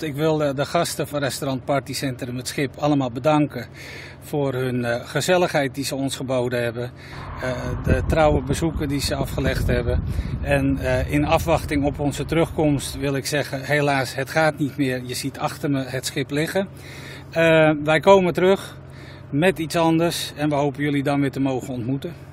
klopt. Ik wil de gasten van restaurant Partycentrum Het Schip allemaal bedanken voor hun gezelligheid die ze ons geboden hebben. De trouwe bezoeken die ze afgelegd hebben. En in afwachting op onze terugkomst wil ik zeggen, helaas, het gaat niet meer. Je ziet achter me het schip liggen. Wij komen terug met iets anders en we hopen jullie dan weer te mogen ontmoeten.